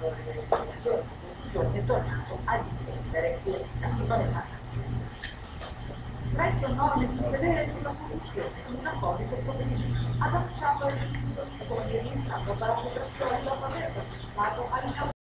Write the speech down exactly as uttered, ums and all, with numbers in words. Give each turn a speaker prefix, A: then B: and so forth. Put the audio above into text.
A: favorevole delle comunicazioni. In questi giorni è tornato a difendere l'isole Santa. Resto norme più severe sulla corruzione con un apposito provvedimento. Ad annunciato il sindaco, secondo rientrando dalla popolazione dopo aver partecipato all'inaugurazione